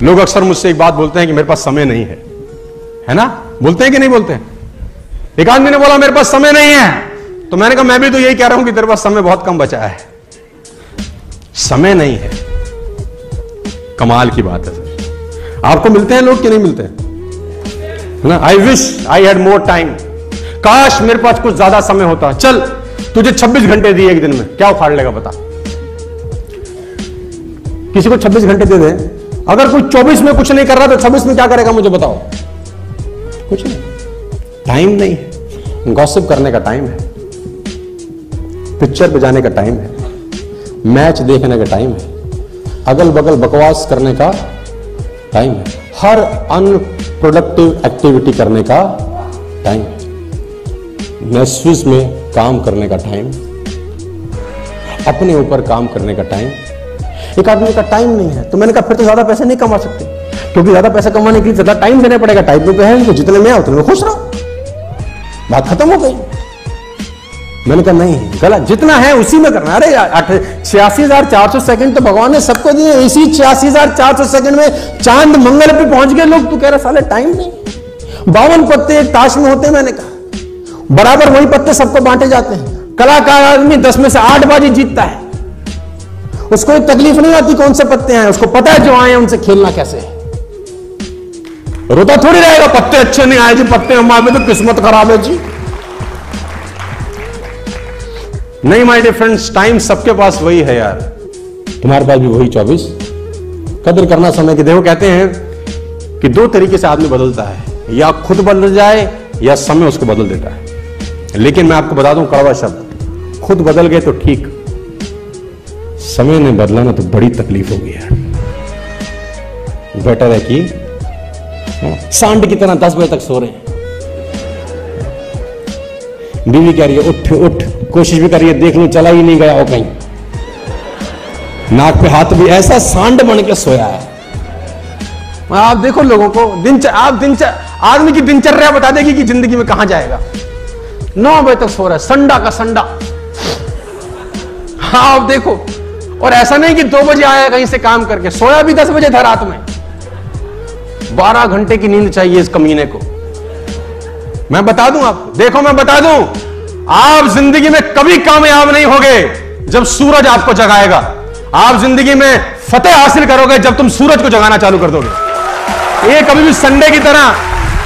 लोग अक्सर मुझसे एक बात बोलते हैं कि मेरे पास समय नहीं है ना? बोलते हैं कि नहीं बोलते हैं? एक आदमी ने बोला मेरे पास समय नहीं है, तो मैंने कहा मैं भी तो यही कह रहा हूं कि तेरे पास समय बहुत कम बचा है। समय नहीं है, कमाल की बात है सर। आपको मिलते हैं लोग कि नहीं मिलते हैं ना? I wish I had more time, काश मेरे पास कुछ ज्यादा समय होता। चल तुझे 26 घंटे दिए एक दिन में, क्या उखाड़ लेगा बता? किसी को 26 घंटे दे दे, अगर कोई 24 में कुछ नहीं कर रहा तो 26 में क्या करेगा मुझे बताओ? कुछ नहीं। टाइम नहीं है, गॉसिप करने का टाइम है, पिक्चर पे जाने का टाइम है, मैच देखने का टाइम है, अगल बगल बकवास करने का टाइम है, हर अनप्रोडक्टिव एक्टिविटी करने का टाइम है, नेस्विस में काम करने का टाइम, अपने ऊपर काम करने का टाइम। एक आदमी का टाइम नहीं है, तो मैंने कहा फिर तो ज्यादा पैसे नहीं कमा सकते, क्योंकि ज्यादा पैसा कमाने के लिए ज्यादा टाइम देना पड़ेगा। टाइम पे है, जितने में उतने में खुश रहो, बात खत्म हो गई। मैंने कहा नहीं, गलत, जितना है उसी में करना। अरे 86,400 सेकंड तो भगवान ने सबको दिए, इसी 86,400 सेकंड में चांद मंगल पे पहुंच गए लोग। तू कह रहा साले टाइम नहीं? 52 पत्ते एक ताश में होते हैं, मैंने कहा बराबर वही पत्ते सबको बांटे जाते हैं। कलाकार आदमी 10 में से 8 बाजी जीतता है, उसको कोई तकलीफ नहीं आती कौन से पत्ते हैं, उसको पता है जो आए उनसे खेलना कैसे है। रोता थोड़ी रहेगा पत्ते अच्छे नहीं आए जी, पत्ते हमारे तो किस्मत खराब है जी। नहीं माय डियर फ्रेंड्स, टाइम सबके पास वही है यार, तुम्हारे पास भी वही 24। कदर करना समय की। देखो कहते हैं कि 2 तरीके से आदमी बदलता है, या खुद बदल जाए या समय उसको बदल देता है। लेकिन मैं आपको बता दूं कड़वा शब्द, खुद बदल गए तो ठीक, समय ने बदला ना तो बड़ी तकलीफ होगी यार। बेटर है कि सांड की तरह 10 बजे तक सो रहे हैं, बीवी कह रही है उठ उठ, कोशिश भी करिए देख लो चला ही नहीं गया हो कहीं, नाक पे हाथ भी, ऐसा सांड बन के सोया है। आप देखो लोगों को आदमी की दिनचर्या बता देगी कि जिंदगी में कहां जाएगा। 9 बजे तक सो रहा है, संडा का संडा। हाँ आप देखो, और ऐसा नहीं कि 2 बजे आया कहीं से काम करके, सोया भी 10 बजे था रात में। 12 घंटे की नींद चाहिए इस कमीने को। मैं बता दूं आपको, देखो मैं बता दूं, आप जिंदगी में कभी कामयाब नहीं होगे जब सूरज आपको जगाएगा। आप जिंदगी में फतेह हासिल करोगे जब तुम सूरज को जगाना चालू कर दोगे। ये कभी भी संडे की तरह,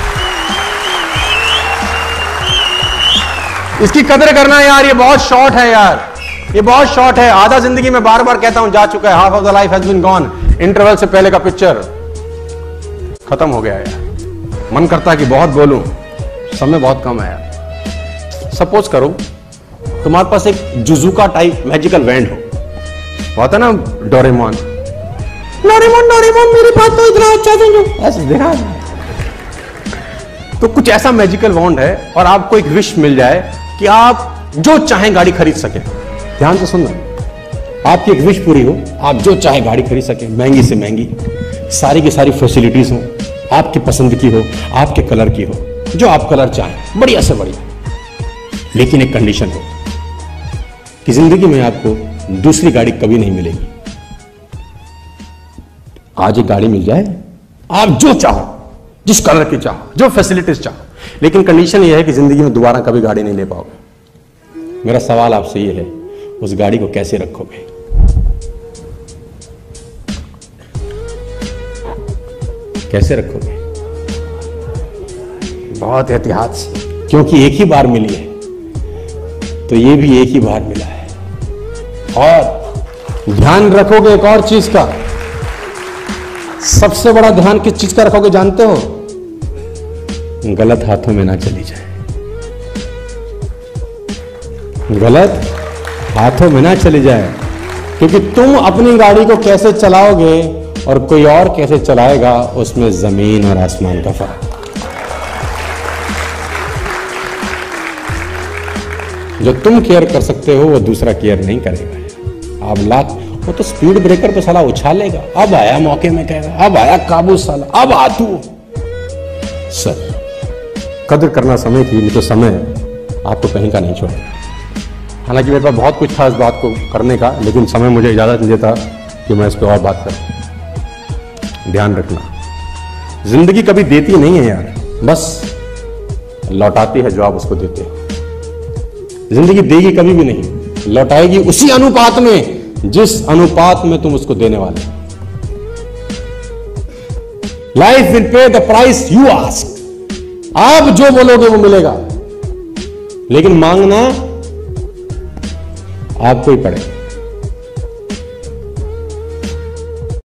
इसकी कदर करना यार, ये बहुत शॉर्ट है यार, ये बहुत शॉर्ट है। आधा जिंदगी में बार बार कहता हूं जा चुका है, half of the life has been gone. Interval से पहले का पिक्चर खत्म हो गया यार। मन करता है कि बहुत बोलूं, समय बहुत कम है यार। सपोज करो तुम्हारे पास एक जुजुका टाइप मैजिकल वैंड हो, होता ना डोरेमोन, डोरेमोन डोरेमोन मेरी बात तो इतना अच्छा समझो, ऐसे देखा। तो कुछ ऐसा मैजिकल वॉन्ड है और आपको एक विश मिल जाए कि आप जो चाहें गाड़ी खरीद सके। ध्यान से सुनना, आपकी एक विश पूरी हो, आप जो चाहे गाड़ी खरीद सके, महंगी से महंगी, सारी की सारी फैसिलिटीज हो, आपकी पसंद की हो, आपके कलर की हो, जो आप कलर चाहें, बढ़िया से बढ़िया। लेकिन एक कंडीशन हो कि जिंदगी में आपको दूसरी गाड़ी कभी नहीं मिलेगी। आज एक गाड़ी मिल जाए, आप जो चाहो, जिस कलर की चाहो, जो फैसिलिटीज चाहो, लेकिन कंडीशन यह है कि जिंदगी में दोबारा कभी गाड़ी नहीं ले पाओगे। मेरा सवाल आपसे यह है, उस गाड़ी को कैसे रखोगे? कैसे रखोगे? बहुत एहतियात से, क्योंकि एक ही बार मिली है, तो ये भी एक ही बार मिला है। और ध्यान रखोगे एक और चीज का, सबसे बड़ा ध्यान किस चीज का रखोगे जानते हो? गलत हाथों में ना चली जाए, गलत हाथों में ना चली जाए, क्योंकि तुम अपनी गाड़ी को कैसे चलाओगे और कोई और कैसे चलाएगा, उसमें जमीन और आसमान का फर्क। जो तुम केयर कर सकते हो वो दूसरा केयर नहीं करेगा। आप लाख, वो तो स्पीड ब्रेकर पे साला उछालेगा, अब आया मौके में कहेगा, अब आया काबू साला, अब आ तू। सर कदर करना समय की, नहीं तो समय आपको कहीं का नहीं छोड़ेगा। हालांकि मेरे पास बहुत कुछ था इस बात को करने का, लेकिन समय मुझे इजाजत नहीं देता कि मैं इस पर और बात करूं। ध्यान रखना, जिंदगी कभी देती नहीं है यार, बस लौटाती है जो आप उसको देते हो। जिंदगी देगी कभी भी नहीं, लौटाएगी उसी अनुपात में जिस अनुपात में तुम उसको देने वाले हो। Life will pay the price you ask. आप जो बोलोगे वो मिलेगा, लेकिन मांगना आपको ही पड़ेगा।